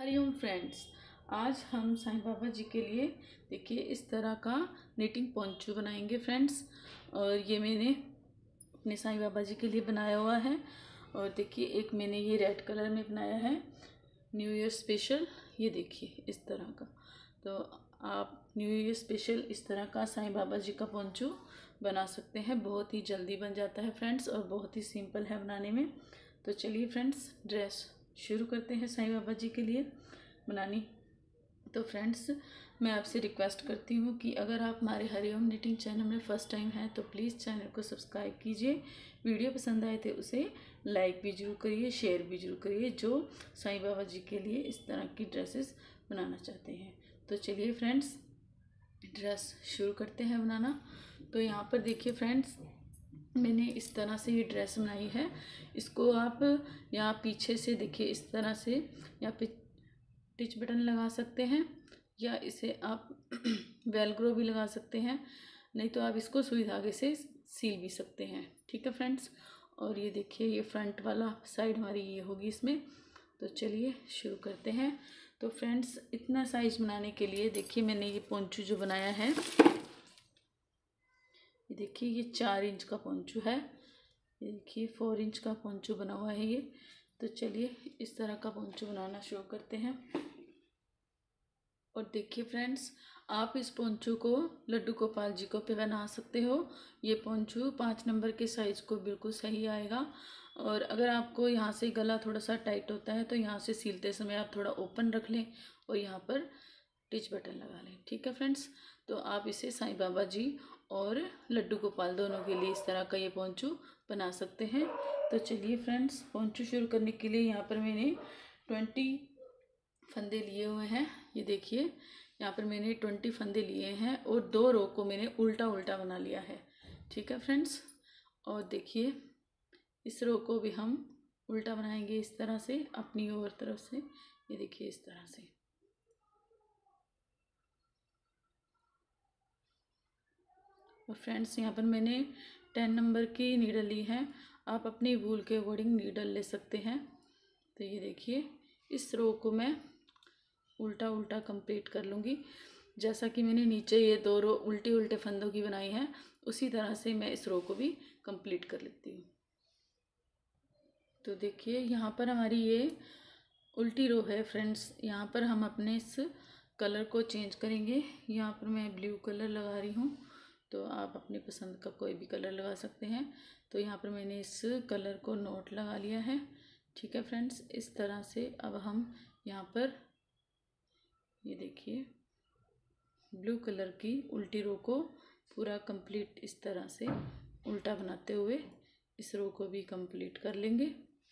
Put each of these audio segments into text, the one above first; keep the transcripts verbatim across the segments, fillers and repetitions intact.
Hariom friends, आज हम साईं बाबा जी के लिए देखिए इस तरह का निटिंग पोंचू बनाएंगे फ्रेंड्स। और ये मैंने अपने साईं बाबा जी के लिए बनाया हुआ है। और देखिए एक मैंने ये रेड कलर में बनाया है न्यू ईयर स्पेशल। ये देखिए इस तरह का, तो आप न्यू ईयर स्पेशल इस तरह का साईं बाबा जी का पोंचू बना सकते हैं। बहुत ही जल्दी बन जाता है फ्रेंड्स और बहुत ही सिंपल है बनाने में। तो चलिए फ्रेंड्स ड्रेस शुरू करते हैं साईं बाबा जी के लिए बनानी। तो फ्रेंड्स मैं आपसे रिक्वेस्ट करती हूँ कि अगर आप हमारे हरिओम निटिंग चैनल में फ़र्स्ट टाइम हैं तो प्लीज़ चैनल को सब्सक्राइब कीजिए। वीडियो पसंद आए तो उसे लाइक भी जरूर करिए, शेयर भी जरूर करिए, जो साईं बाबा जी के लिए इस तरह की ड्रेसेस बनाना चाहते हैं। तो चलिए फ्रेंड्स ड्रेस शुरू करते हैं बनाना। तो यहाँ पर देखिए फ्रेंड्स मैंने इस तरह से ये ड्रेस बनाई है। इसको आप यहाँ पीछे से देखिए इस तरह से यहाँ पे टिच बटन लगा सकते हैं या इसे आप वेलक्रो भी लगा सकते हैं, नहीं तो आप इसको सुई धागे से सील भी सकते हैं। ठीक है फ्रेंड्स। और ये देखिए ये फ्रंट वाला साइड हमारी ये होगी इसमें। तो चलिए शुरू करते हैं। तो फ्रेंड्स इतना साइज बनाने के लिए देखिए मैंने ये पोंचू जो बनाया है, ये देखिए ये चार इंच का पोंचू है। ये देखिए फोर इंच का पोंचू बना हुआ है ये। तो चलिए इस तरह का पोंचू बनाना शुरू करते हैं। और देखिए फ्रेंड्स आप इस पोंचू को लड्डू गोपाल जी को पे बना सकते हो। ये पोंचू पाँच नंबर के साइज़ को बिल्कुल सही आएगा। और अगर आपको यहाँ से गला थोड़ा सा टाइट होता है तो यहाँ से सीलते समय आप थोड़ा ओपन रख लें और यहाँ पर टिच बटन लगा लें। ठीक है फ्रेंड्स। तो आप इसे साईं बाबा जी और लड्डू गोपाल दोनों के लिए इस तरह का ये पोंचू बना सकते हैं। तो चलिए फ्रेंड्स पोंचू शुरू करने के लिए यहाँ पर मैंने ट्वेंटी फंदे लिए हुए हैं। ये देखिए यहाँ पर मैंने ट्वेंटी फंदे लिए हैं और दो रो को मैंने उल्टा उल्टा बना लिया है। ठीक है फ्रेंड्स। और देखिए इस रो को भी हम उल्टा बनाएंगे इस तरह से अपनी ओर तरफ से। ये देखिए इस तरह से। और फ्रेंड्स यहाँ पर मैंने टेन नंबर की नीडल ली है, आप अपनी वूल के अकॉर्डिंग नीडल ले सकते हैं। तो ये देखिए इस रो को मैं उल्टा उल्टा कंप्लीट कर लूँगी। जैसा कि मैंने नीचे ये दो रो उल्टे उल्टे फंदों की बनाई है उसी तरह से मैं इस रो को भी कंप्लीट कर लेती हूँ। तो देखिए यहाँ पर हमारी ये उल्टी रो है फ्रेंड्स। यहाँ पर हम अपने इस कलर को चेंज करेंगे। यहाँ पर मैं ब्लू कलर लगा रही हूँ, तो आप अपनी पसंद का कोई भी कलर लगा सकते हैं। तो यहाँ पर मैंने इस कलर को नोट लगा लिया है। ठीक है फ्रेंड्स। इस तरह से अब हम यहाँ पर ये देखिए ब्लू कलर की उल्टी रो को पूरा कंप्लीट इस तरह से उल्टा बनाते हुए इस रो को भी कंप्लीट कर लेंगे।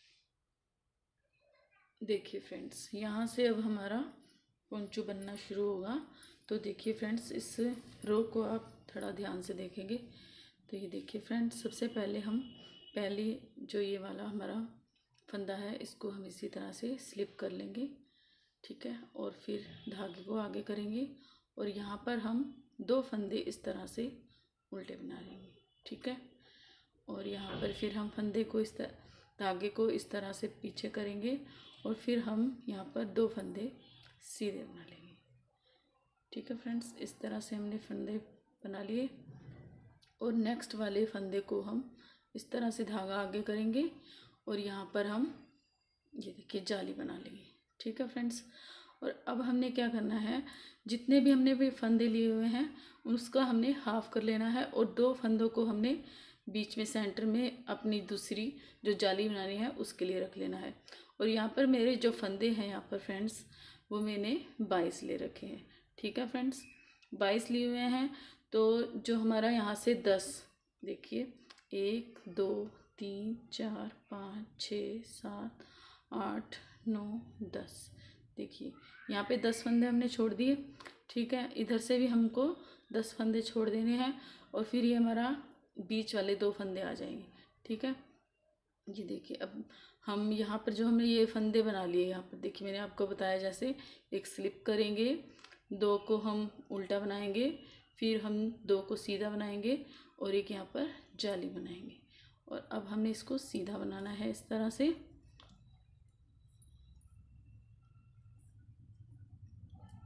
देखिए फ्रेंड्स यहाँ से अब हमारा पोंचू बनना शुरू होगा। तो देखिए फ्रेंड्स इस रो को आप थोड़ा ध्यान से देखेंगे तो ये देखिए फ्रेंड्स सबसे पहले हम पहली जो ये वाला हमारा फंदा है इसको हम इसी तरह से स्लिप कर लेंगे। ठीक है। और फिर धागे को आगे करेंगे और यहाँ पर हम दो फंदे इस तरह से उल्टे बना लेंगे। ठीक है। और यहाँ पर फिर हम फंदे को इस तरह धागे को इस तरह से पीछे करेंगे और फिर हम यहाँ पर दो फंदे सीधे बना लेंगे। ठीक है फ्रेंड्स। इस तरह से हमने फंदे बना लिए और नेक्स्ट वाले फंदे को हम इस तरह से धागा आगे करेंगे और यहाँ पर हम ये देखिए जाली बना लेंगे। ठीक है फ्रेंड्स। और अब हमने क्या करना है, जितने भी हमने भी फंदे लिए हुए हैं उसका हमने हाफ कर लेना है और दो फंदों को हमने बीच में सेंटर में अपनी दूसरी जो जाली बनानी है उसके लिए रख लेना है। और यहाँ पर मेरे जो फंदे हैं यहाँ पर फ्रेंड्स वो मैंने बाईस ले रखे हैं। ठीक है फ्रेंड्स। बाईस लिए हुए हैं। तो जो हमारा यहाँ से दस देखिए एक दो तीन चार पाँच छः सात आठ नौ दस, देखिए यहाँ पे दस फंदे हमने छोड़ दिए। ठीक है। इधर से भी हमको दस फंदे छोड़ देने हैं और फिर ये हमारा बीच वाले दो फंदे आ जाएंगे। ठीक है। ये देखिए अब हम यहाँ पर जो हमने ये फंदे बना लिए यहाँ पर देखिए मैंने आपको बताया जैसे एक स्लिप करेंगे, दो को हम उल्टा बनाएंगे, फिर हम दो को सीधा बनाएंगे और एक यहाँ पर जाली बनाएंगे। और अब हमने इसको सीधा बनाना है इस तरह से।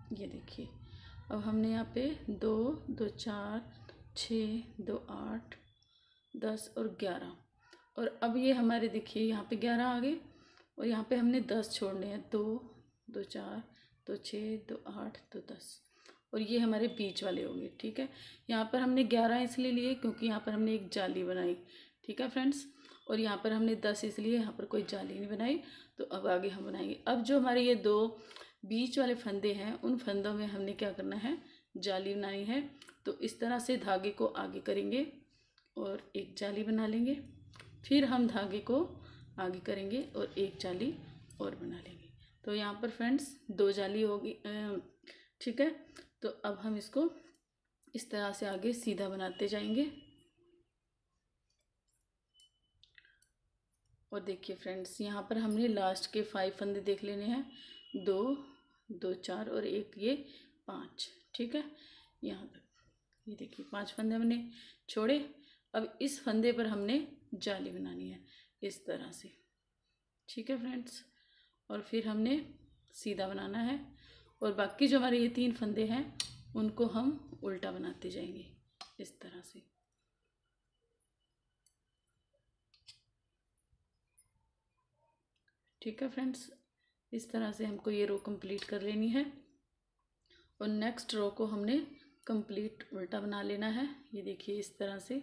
ये देखिए अब हमने यहाँ पे दो दो चार छः दो आठ दस और ग्यारह, और अब ये हमारे देखिए यहाँ पे ग्यारह आ गए और यहाँ पे हमने दस छोड़ने हैं। दो दो चार दो छः दो आठ दो दस, और ये हमारे बीच वाले होंगे। ठीक है, यहाँ पर हमने ग्यारह इसलिए लिए क्योंकि यहाँ पर हमने एक जाली बनाई। ठीक है फ्रेंड्स, और यहाँ पर हमने दस इसलिए, यहाँ पर कोई जाली नहीं बनाई। तो अब आगे हम बनाएंगे। अब जो हमारे ये दो बीच वाले फंदे हैं उन फंदों में हमने क्या करना है, जाली बनानी है। तो इस तरह से धागे को आगे करेंगे और एक जाली बना लेंगे, फिर हम धागे को आगे करेंगे और एक जाली और बना लेंगे। तो यहाँ पर फ्रेंड्स दो जाली होगी। ठीक है, तो अब हम इसको इस तरह से आगे सीधा बनाते जाएंगे। और देखिए फ्रेंड्स यहाँ पर हमने लास्ट के फाइव फंदे देख लेने हैं, दो दो चार और एक ये पाँच। ठीक है, यहाँ तक ये देखिए पांच फंदे हमने छोड़े। अब इस फंदे पर हमने जाली बनानी है इस तरह से। ठीक है फ्रेंड्स, और फिर हमने सीधा बनाना है, और बाकी जो हमारे ये तीन फंदे हैं उनको हम उल्टा बनाते जाएंगे इस तरह से। ठीक है फ्रेंड्स, इस तरह से हमको ये रो कंप्लीट कर लेनी है, और नेक्स्ट रो को हमने कंप्लीट उल्टा बना लेना है। ये देखिए इस तरह से।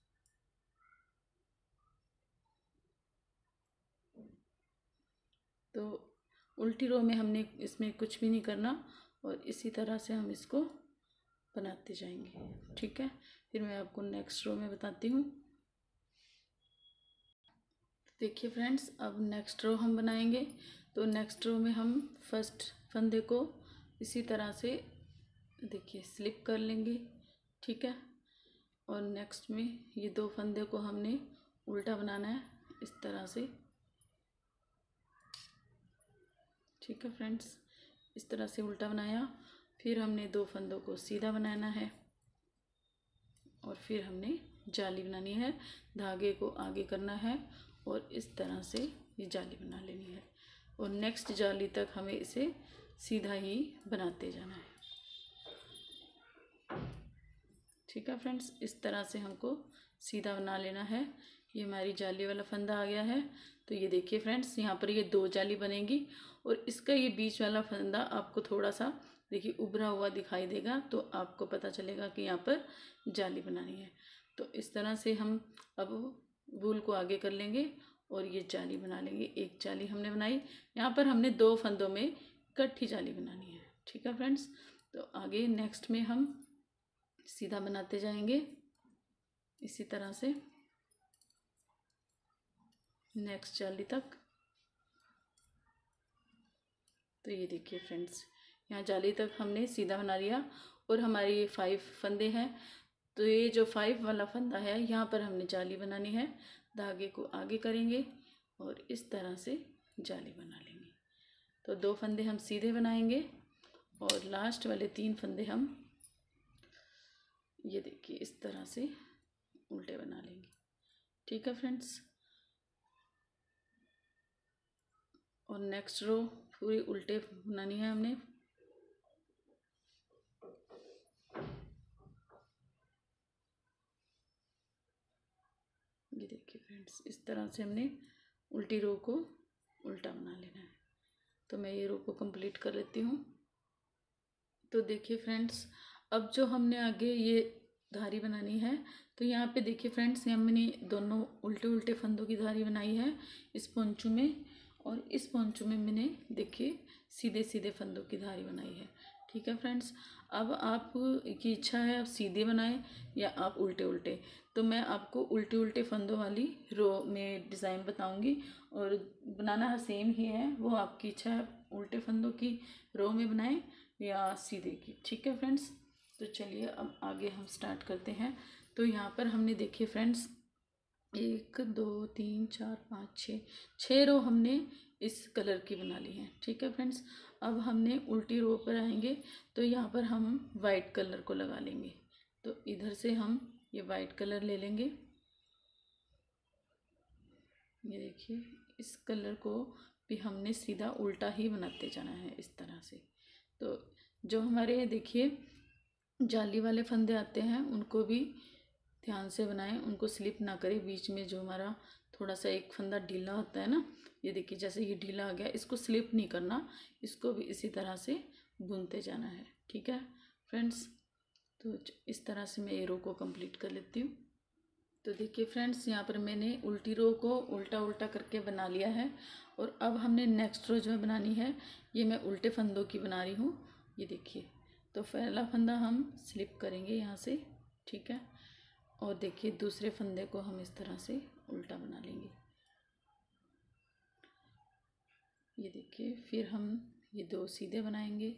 तो उल्टी रो में हमने इसमें कुछ भी नहीं करना, और इसी तरह से हम इसको बनाते जाएंगे। ठीक है, फिर मैं आपको नेक्स्ट रो में बताती हूँ। देखिए फ्रेंड्स अब नेक्स्ट रो हम बनाएंगे। तो नेक्स्ट रो में हम फर्स्ट फंदे को इसी तरह से देखिए स्लिप कर लेंगे। ठीक है, और नेक्स्ट में ये दो फंदे को हमने उल्टा बनाना है इस तरह से। ठीक है फ्रेंड्स, इस तरह से उल्टा बनाया, फिर हमने दो फंदों को सीधा बनाना है, और फिर हमने जाली बनानी है, धागे को आगे करना है और इस तरह से ये जाली बना लेनी है, और नेक्स्ट जाली तक हमें इसे सीधा ही बनाते जाना है। ठीक है फ्रेंड्स, इस तरह से हमको सीधा बना लेना है। ये हमारी जाली वाला फंदा आ गया है। तो ये देखिए फ्रेंड्स यहाँ पर ये दो जाली बनेगी, और इसका ये बीच वाला फंदा आपको थोड़ा सा देखिए उभरा हुआ दिखाई देगा, तो आपको पता चलेगा कि यहाँ पर जाली बनानी है। तो इस तरह से हम अब वूल को आगे कर लेंगे और ये जाली बना लेंगे। एक जाली हमने बनाई, यहाँ पर हमने दो फंदों में इकट्ठी जाली बनानी है। ठीक है फ्रेंड्स, तो आगे नेक्स्ट में हम सीधा बनाते जाएंगे इसी तरह से नेक्स्ट जाली तक। तो ये देखिए फ्रेंड्स यहाँ जाली तक हमने सीधा बना लिया, और हमारे ये फाइव फंदे हैं। तो ये जो फाइव वाला फंदा है यहाँ पर हमने जाली बनानी है, धागे को आगे करेंगे और इस तरह से जाली बना लेंगे। तो दो फंदे हम सीधे बनाएंगे और लास्ट वाले तीन फंदे हम ये देखिए इस तरह से उल्टे बना लेंगे। ठीक है फ्रेंड्स, और नेक्स्ट रो पूरी उल्टे बनानी है हमने। ये देखिए फ्रेंड्स इस तरह से हमने उल्टी रो को उल्टा बना लेना है। तो मैं ये रो को कंप्लीट कर लेती हूँ। तो देखिए फ्रेंड्स अब जो हमने आगे ये धारी बनानी है, तो यहाँ पे देखिए फ्रेंड्स यहाँ मैंने दोनों उल्टे उल्टे फंदों की धारी बनाई है इस पोंचू में, और इस पोंचू में मैंने देखिए सीधे सीधे फंदों की धारी बनाई है। ठीक है फ्रेंड्स, अब आप की इच्छा है आप सीधे बनाएं या आप उल्टे उल्टे। तो मैं आपको उल्टे उल्टे फंदों वाली रो में डिज़ाइन बताऊंगी, और बनाना सेम ही है, वो आपकी इच्छा है उल्टे फंदों की रो में बनाएं या सीधे की। ठीक है फ्रेंड्स, तो चलिए अब आगे हम स्टार्ट करते हैं। तो यहाँ पर हमने देखिए फ्रेंड्स एक दो तीन चार पाँच छः छः रो हमने इस कलर की बना ली है। ठीक है फ्रेंड्स, अब हमने उल्टी रो पर आएंगे तो यहाँ पर हम वाइट कलर को लगा लेंगे। तो इधर से हम ये वाइट कलर ले लेंगे। ये देखिए इस कलर को भी हमने सीधा उल्टा ही बनाते जाना है इस तरह से। तो जो हमारे देखिए जाली वाले फंदे आते हैं उनको भी ध्यान से बनाएं, उनको स्लिप ना करें। बीच में जो हमारा थोड़ा सा एक फंदा ढीला होता है ना, ये देखिए जैसे ये ढीला आ गया, इसको स्लिप नहीं करना, इसको भी इसी तरह से बुनते जाना है। ठीक है फ्रेंड्स, तो इस तरह से मैं ये रो को कंप्लीट कर लेती हूँ। तो देखिए फ्रेंड्स, यहाँ पर मैंने उल्टी रो को उल्टा उल्टा करके बना लिया है और अब हमने नेक्स्ट रो जो है बनानी है, ये मैं उल्टे फंदों की बना रही हूँ। ये देखिए, तो पहला फंदा हम स्लिप करेंगे यहाँ से, ठीक है, और देखिए दूसरे फंदे को हम इस तरह से उल्टा बना लेंगे। ये देखिए, फिर हम ये दो सीधे बनाएंगे,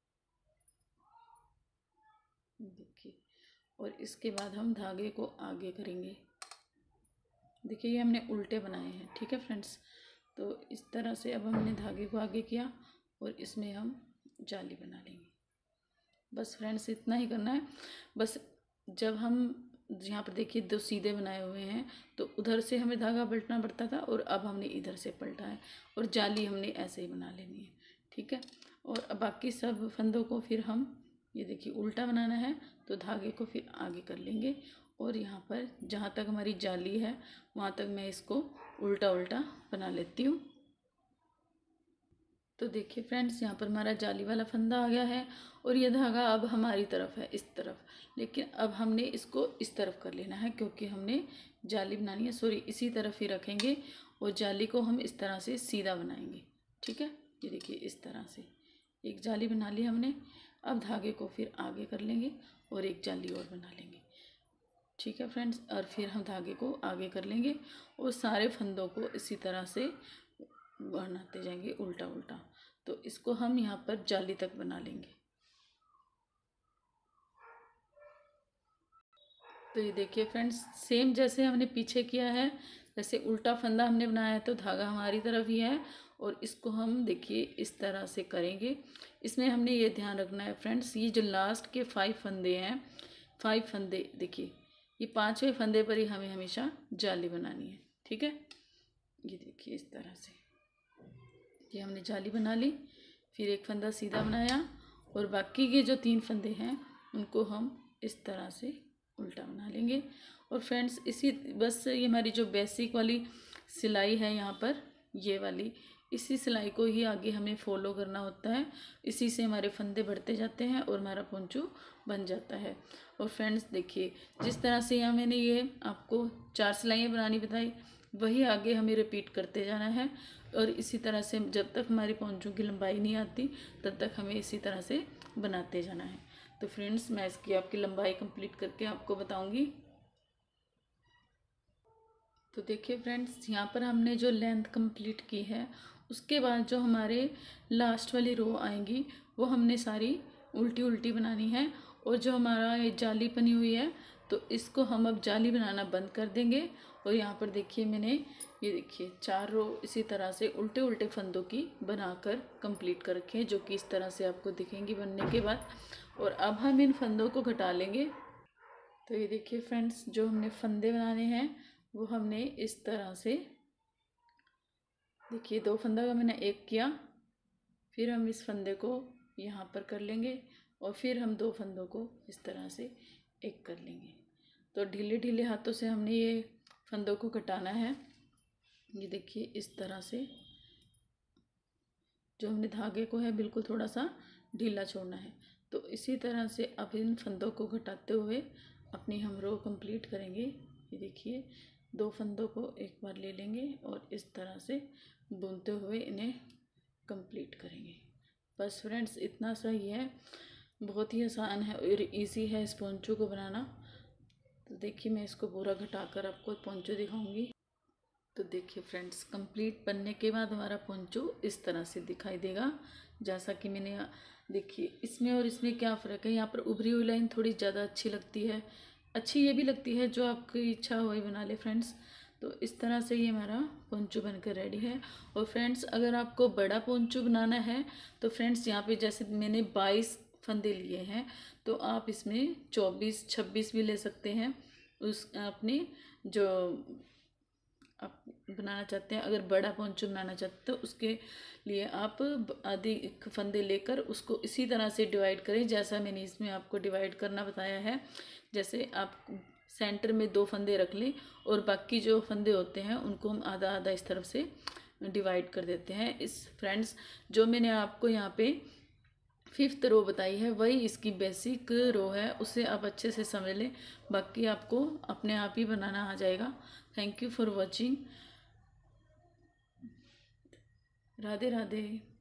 देखिए, और इसके बाद हम धागे को आगे करेंगे। देखिए ये हमने उल्टे बनाए हैं। ठीक है फ्रेंड्स, तो इस तरह से अब हमने धागे को आगे किया और इसमें हम जाली बना लेंगे। बस फ्रेंड्स इतना ही करना है। बस जब हम यहाँ पर देखिए दो सीधे बनाए हुए हैं तो उधर से हमें धागा पलटना पड़ता था और अब हमने इधर से पलटा है और जाली हमने ऐसे ही बना लेनी है। ठीक है, और अब बाकी सब फंदों को फिर हम ये देखिए उल्टा बनाना है तो धागे को फिर आगे कर लेंगे और यहाँ पर जहाँ तक हमारी जाली है वहाँ तक मैं इसको उल्टा उल्टा बना लेती हूँ। तो देखिए फ्रेंड्स, यहाँ पर हमारा जाली वाला फंदा आ गया है और ये धागा अब हमारी तरफ है, इस तरफ, लेकिन अब हमने इसको इस तरफ कर लेना है क्योंकि हमने जाली बनानी है। सॉरी, इसी तरफ ही रखेंगे और जाली को हम इस तरह से सीधा बनाएंगे। ठीक है, ये देखिए इस तरह से एक जाली बना ली हमने। अब धागे को फिर आगे कर लेंगे और एक जाली और बना लेंगे। ठीक है फ्रेंड्स, और फिर हम धागे को आगे कर लेंगे और सारे फंदों को इसी तरह से बनाते जाएंगे उल्टा उल्टा। तो इसको हम यहाँ पर जाली तक बना लेंगे। तो ये देखिए फ्रेंड्स, सेम जैसे हमने पीछे किया है, जैसे उल्टा फंदा हमने बनाया है तो धागा हमारी तरफ ही है और इसको हम देखिए इस तरह से करेंगे। इसमें हमने ये ध्यान रखना है फ्रेंड्स, ये जो लास्ट के फाइव फंदे हैं, फाइव फंदे देखिए, ये पांचवें फंदे पर ही हमें हमेशा जाली बनानी है। ठीक है, ये देखिए इस तरह से ये हमने जाली बना ली, फिर एक फंदा सीधा बनाया और बाकी के जो तीन फंदे हैं उनको हम इस तरह से उल्टा बना लेंगे। और फ्रेंड्स इसी बस ये हमारी जो बेसिक वाली सिलाई है यहाँ पर, ये वाली, इसी सिलाई को ही आगे हमें फॉलो करना होता है। इसी से हमारे फंदे बढ़ते जाते हैं और हमारा पोंचू बन जाता है। और फ्रेंड्स देखिए, जिस तरह से यहाँ मैंने ये आपको चार सिलाइयाँ बनानी बताई, वही आगे हमें रिपीट करते जाना है और इसी तरह से जब तक हमारी पोंचू की लंबाई नहीं आती तब तक हमें इसी तरह से बनाते जाना है। तो फ्रेंड्स मैं इसकी आपकी लंबाई कंप्लीट करके आपको बताऊंगी। तो देखिए फ्रेंड्स, यहाँ पर हमने जो लेंथ कंप्लीट की है उसके बाद जो हमारे लास्ट वाली रो आएंगी वो हमने सारी उल्टी उल्टी बनानी है। और जो हमारा ये जाली बनी हुई है तो इसको हम अब जाली बनाना बंद कर देंगे। और यहाँ पर देखिए मैंने ये देखिए चार रो इसी तरह से उल्टे उल्टे फंदों की बनाकर कंप्लीट कर रखे हैं, जो कि इस तरह से आपको दिखेंगी बनने के बाद। और अब हम इन फंदों को घटा लेंगे। तो ये देखिए फ्रेंड्स, जो हमने फंदे बनाने हैं वो हमने इस तरह से देखिए, दो फंदा का मैंने एक किया, फिर हम इस फंदे को यहाँ पर कर लेंगे और फिर हम दो फंदों को इस तरह से एक कर लेंगे। तो ढीले ढीले हाथों से हमने ये फंदों को घटाना है। ये देखिए इस तरह से जो हमने धागे को है बिल्कुल थोड़ा सा ढीला छोड़ना है। तो इसी तरह से अब इन फंदों को घटाते हुए अपनी हम रो कंप्लीट करेंगे। ये देखिए, दो फंदों को एक बार ले लेंगे और इस तरह से बुनते हुए इन्हें कंप्लीट करेंगे। बस फ्रेंड्स इतना सही है, बहुत ही आसान है और इजी है इस पोंचू को बनाना। तो देखिए मैं इसको पूरा घटाकर आपको पोंचू दिखाऊंगी। तो देखिए फ्रेंड्स, कंप्लीट बनने के बाद हमारा पोंचू इस तरह से दिखाई देगा। जैसा कि मैंने देखिए इसमें और इसमें क्या फ़र्क है, यहाँ पर उभरी हुई लाइन थोड़ी ज़्यादा अच्छी लगती है। अच्छी ये भी लगती है, जो आपकी इच्छा हो वही बना ले फ्रेंड्स। तो इस तरह से ये हमारा पोंचू बनकर रेडी है। और फ्रेंड्स अगर आपको बड़ा पोंचू बनाना है तो फ्रेंड्स यहाँ पे जैसे मैंने बाईस फंदे लिए हैं तो आप इसमें चौबीस छब्बीस भी ले सकते हैं। उस अपनी जो आप बनाना चाहते हैं, अगर बड़ा पोंचो बनाना चाहते हो उसके लिए आप आधी फंदे लेकर उसको इसी तरह से डिवाइड करें जैसा मैंने इसमें आपको डिवाइड करना बताया है। जैसे आप सेंटर में दो फंदे रख लें और बाकी जो फंदे होते हैं उनको हम आधा आधा इस तरफ से डिवाइड कर देते हैं। इस फ्रेंड्स जो मैंने आपको यहाँ पे फिफ्थ रो बताई है वही इसकी बेसिक रो है, उसे आप अच्छे से समझ लें, बाकी आपको अपने आप ही बनाना आ जाएगा। Thank you for watching. Radhe Radhe.